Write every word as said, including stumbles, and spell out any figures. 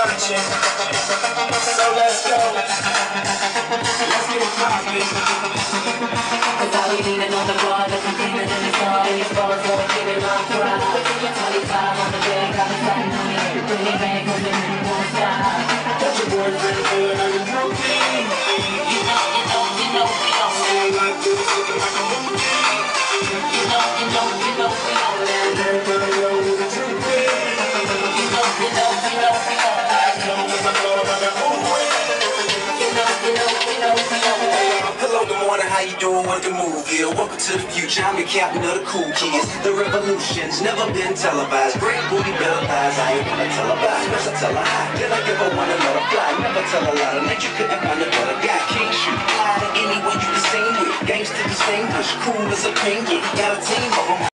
watching. So let's go. Let's get it poppin'. Cause all we need is on the bar, nothing cleaner than the car. And these bars won't get it on crowd. twenty-five on the bed, got me starting on it. Bring it back, cause it really won't stop. Got your boyfriend feeling like a groupie. You know, you know, you know, we on that. Feel like this, looking like a movie. You know, you know, you know, we on that. Everybody know who the truth is. You know, you know, you know, we on that. I know cause I thought about that movie. You know, you know, you know, we on that. Hello, good morning, how you doing? What the move here? Welcome to the future, I'm the captain of the cool kids. The revolution's never been televised. Great booty, better thighs, I ain't gonna tell her bye. First I tell her hi, then I give her one and let her fly. Never tell a lie, that you couldn't find a better guy. Can't shoot, fly to anyone you can sing with. Gangsta distinguished, cool as a penguin. Got a team of them.